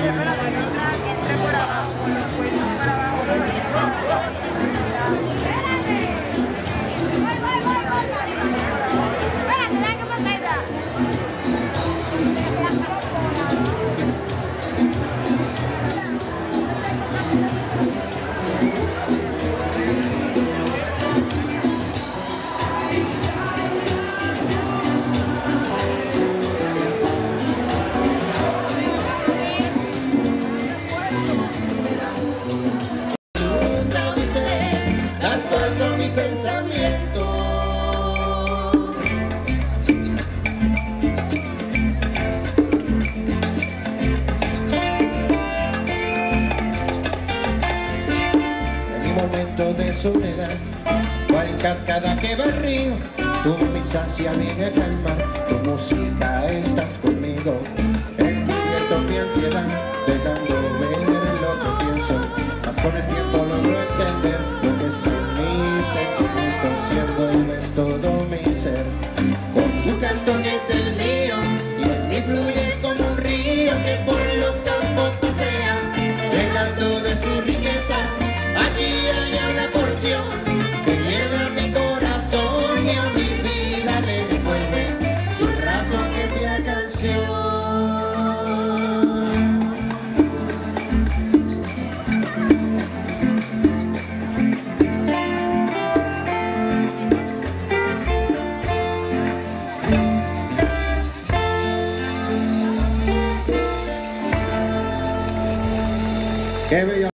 De soledad, cual cascada que va al río, tu misancia viene a calmar, tu música estás conmigo, encubierto mi ansiedad, dejando ver lo que pienso, mas con el tiempo logro entender lo que son mis sentimientos, siendo es todo mi ser, con tu canto que es el mío, y en mí fluyes como un río que por los campos pasea, llenando de su riqueza. Aquí hay una porción que llena mi corazón y a mi vida le devuelve su razón que sea canción. Qué bello.